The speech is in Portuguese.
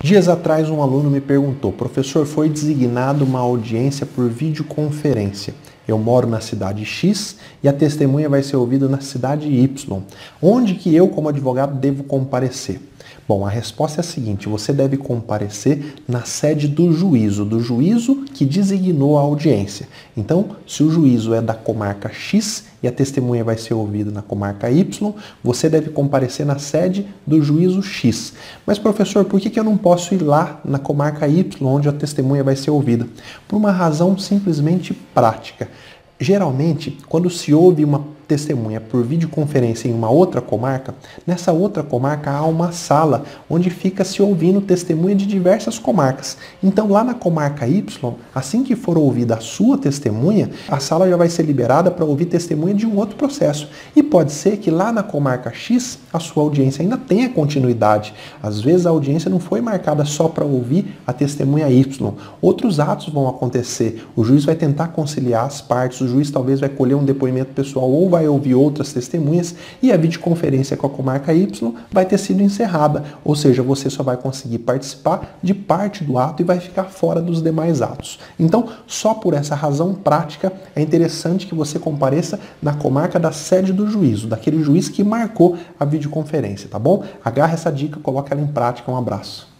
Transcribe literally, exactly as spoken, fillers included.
Dias atrás um aluno me perguntou: professor, foi designado uma audiência por videoconferência. Eu moro na cidade X e a testemunha vai ser ouvida na cidade Y. Onde que eu, como advogado, devo comparecer? Bom, a resposta é a seguinte: você deve comparecer na sede do juízo, do juízo que designou a audiência. Então, se o juízo é da comarca X e a testemunha vai ser ouvida na comarca Y, você deve comparecer na sede do juízo X. Mas, professor, por que que eu não posso ir lá na comarca Y, onde a testemunha vai ser ouvida? Por uma razão simplesmente prática. Geralmente, quando se ouve uma testemunha por videoconferência em uma outra comarca, nessa outra comarca há uma sala onde fica se ouvindo testemunha de diversas comarcas. Então, lá na comarca Y, assim que for ouvida a sua testemunha, a sala já vai ser liberada para ouvir testemunha de um outro processo. E pode ser que lá na comarca X, a sua audiência ainda tenha continuidade. Às vezes a audiência não foi marcada só para ouvir a testemunha Y. Outros atos vão acontecer. O juiz vai tentar conciliar as partes, o juiz talvez vai colher um depoimento pessoal ou vai ouvir outras testemunhas e a videoconferência com a comarca Y vai ter sido encerrada, ou seja, você só vai conseguir participar de parte do ato e vai ficar fora dos demais atos. Então, só por essa razão prática, é interessante que você compareça na comarca da sede do juízo, daquele juiz que marcou a videoconferência, tá bom? Agarra essa dica, coloca ela em prática. Um abraço.